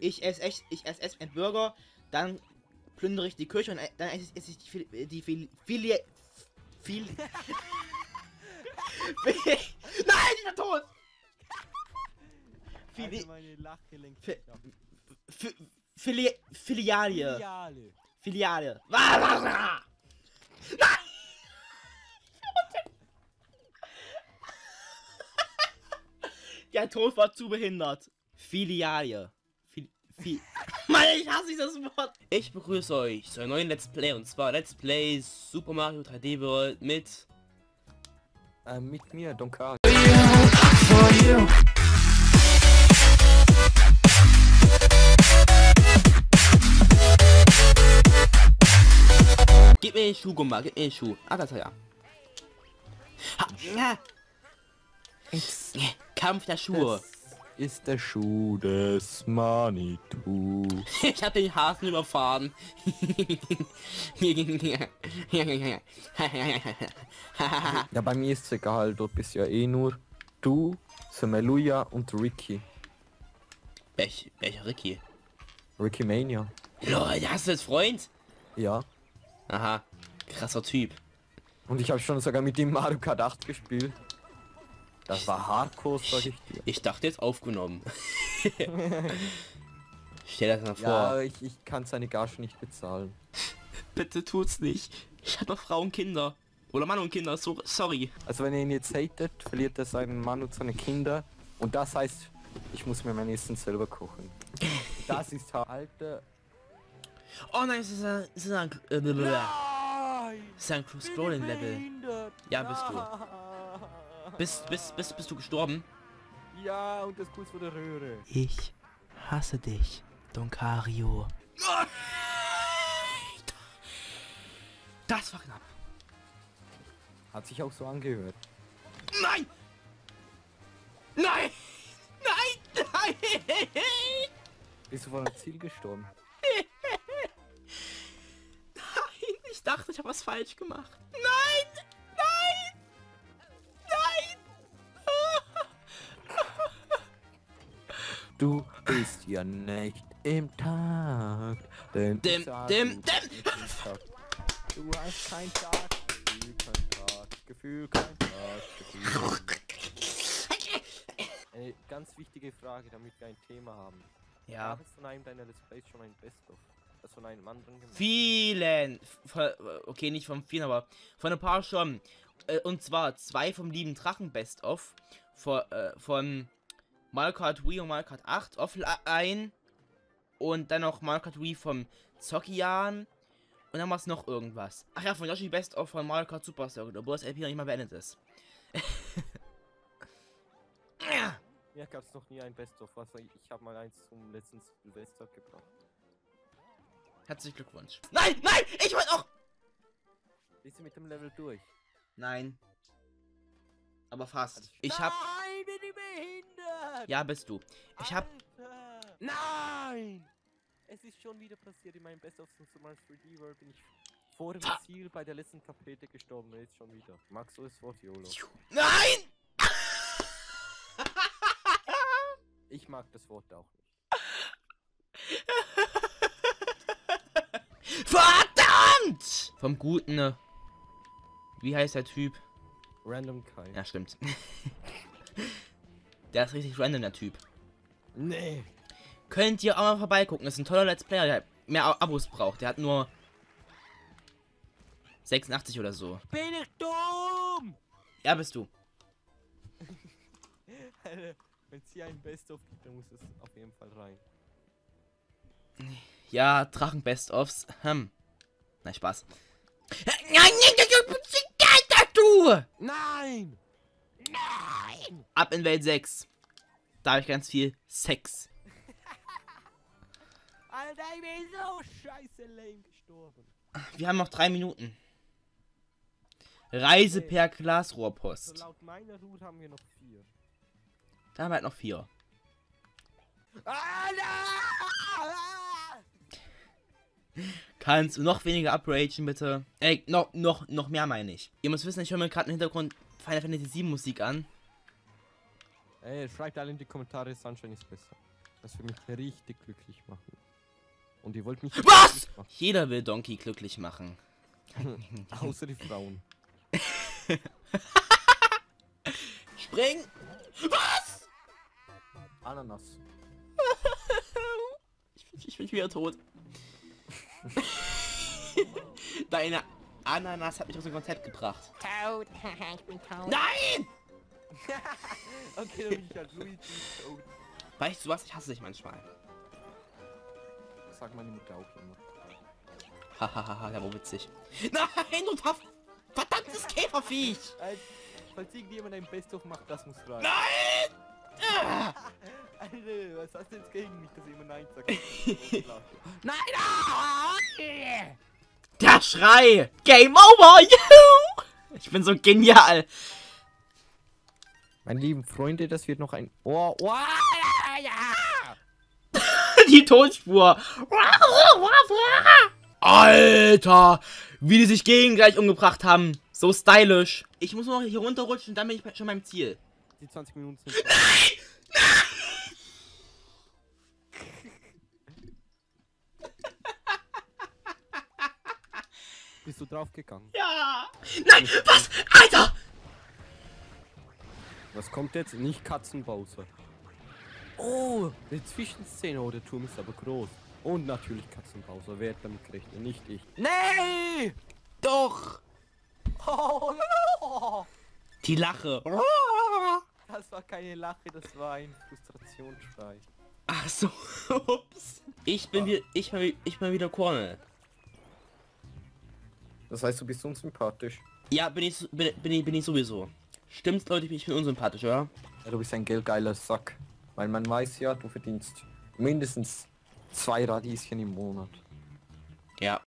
ich esse erst einen Burger, dann plündere ich die Küche und dann esse ich die Nein, ich bin tot! Also meine Lachgelenke. Filiale. Filiale. Filiale. Nein! Der Tod war zu behindert. Filiale. Mann, ich hasse dieses Wort. Ich begrüße euch zu einem neuen Let's Play, und zwar Let's Play Super Mario 3D World mit Mir, Donkar. Gib mir den Schuh, Gumba, gib mir den Schuh. Ah, das ja. Kampf der Schuhe. Das ist der Schuh des Manitou. Ich hab den Hasen überfahren. Ja, bei mir ist es egal, dort bist ja eh nur du, Semeluja und Ricky. Welcher Ricky? Ricky Mania. Lol, hast du jetzt Freund? Ja. Aha, krasser Typ. Und ich habe schon sogar mit dem Mario Kart 8 gespielt. Das war Hardcore, sag ich dir. Ich dachte jetzt aufgenommen. Stell das mal vor. Ja, ich kann seine Gage nicht bezahlen. Bitte tut's nicht. Ich habe noch Frau und Kinder. Oder Mann und Kinder, so, sorry. Also wenn er ihn jetzt hatet, verliert er seinen Mann und seine Kinder. Und das heißt, ich muss mir mein Essen selber kochen. Das ist halt... Oh nein, es ist ein Scrolling Level. Ja, bist du. Bist du gestorben? Ja, und das kurz vor der Röhre. Ich hasse dich, Donkario. Das war knapp. Hat sich auch so angehört. Nein! Nein! Nein! Nein! Bist du vor dem Ziel gestorben? Nein! Ich dachte, ich habe was falsch gemacht. Nein! Nein! Nein! Du bist ja nicht im Tag. Denn ich sag, du bist nicht im Tag. Du hast kein Tag, Gefühl kein Tag, Gefühl. Eine ganz wichtige Frage, damit wir ein Thema haben. Ja. Gab es von einem deiner Let's Plays schon ein Best-of? Das von einem anderen gemacht? Vielen! Okay, nicht von vielen, aber von ein paar schon. Und zwar 2 vom lieben Drachen Best-of. Von Mario Kart Wii und Mario Kart 8 offline. Und dann noch Mario Kart Wii vom Zockian. Und dann war es noch irgendwas. Ach ja, von Yoshi Best-of von Mario Kart Super Circuit, obwohl das LP noch nicht mal beendet ist. Mir gab es noch nie ein Best-of. Also ich habe mal eins zum letzten Silvester gebracht. Herzlichen Glückwunsch. Nein, nein, ich wollte auch... Bist du mit dem Level durch? Nein. Aber fast. Ich hab... Nein, bin ich behindert! Ja, bist du. Ich hab... Alter. Nein! Es ist schon wieder passiert. In meinem Best-of Super Mario 3D World bin ich vor dem Ziel bei der letzten Tapete gestorben. Jetzt schon wieder. Magst du es Wort, YOLO? Nein! Ich mag das Wort auch nicht. Verdammt! Vom Guten, ne? Wie heißt der Typ? Random Kai. Ja, stimmt. Der ist richtig random, der Typ. Nee. Könnt ihr auch mal vorbeigucken. Das ist ein toller Let's Player, der mehr Abos braucht. Der hat nur 86 oder so. Bin ich dumm? Ja, bist du. Wenn es hier ein Best-of gibt, dann muss es auf jeden Fall rein. Ja, Drachen Best-ofs. Nein, Spaß. Nein! Nein! Ab in Welt 6. Da habe ich ganz viel Sex. Alter, ich bin so scheiße lame gestorben. Wir haben noch 3 Minuten. Reise per So Glasrohrpost. laut meiner Route haben wir noch 4. Da haben wir halt noch 4. Kannst du noch weniger upragen, bitte? Noch mehr meine ich. Ihr müsst wissen, ich höre mir gerade im Hintergrund Final Fantasy 7 Musik an. Ey, schreibt alle in die Kommentare, Sunshine ist besser. Das würde mich richtig glücklich machen. Und ihr wollt mich... Was? Jeder will Donkey glücklich machen. Außer die Frauen. Spring! Was? Ananas. Ich bin wieder tot. Deine Ananas hat mich aus dem Konzept gebracht. Tot. Ich bin tot. Nein! Okay, dann bin ich halt Luigi tot. Weißt du was? Ich hasse dich manchmal. Das sagt meine Mutter auch immer. Hahaha, der war witzig. Nein, du verdammtes Käferviech! Falls irgendjemand ein Best-of macht, das muss rein. Nein! Ah! Alter, was hast du jetzt gegen mich, dass jemand Nein sagt? Nein! Ah! Der Schrei! Game over! Juhu! Ich bin so genial! Meine lieben Freunde, das wird noch ein... Oh, oh. Die Tonspur! Alter! Wie die sich gegenseitig umgebracht haben! So stylisch! Ich muss nur noch hier runterrutschen und dann bin ich schon beim Ziel. Die 20 Minuten sind vorbei. Bist du draufgegangen? Ja! Nein! Was? Alter! Was kommt jetzt? Nicht Katzenbowser. Oh, die Zwischenszene. Oh, der Turm ist aber groß. Und natürlich Katzenbowser. Wer hat damit gerechnet? Nicht ich. Nee! Doch! Oh no! Die Lache. Das war keine Lache, das war ein Frustrationsschrei. Ach so. Ups. Ich bin wieder Cornel. Das heißt, du bist unsympathisch. Ja, bin ich sowieso. Stimmt's, Leute, ich bin unsympathisch, oder? Ja, du bist ein geldgeiler Sack. Weil man weiß ja, du verdienst mindestens 2 Radieschen im Monat. Ja.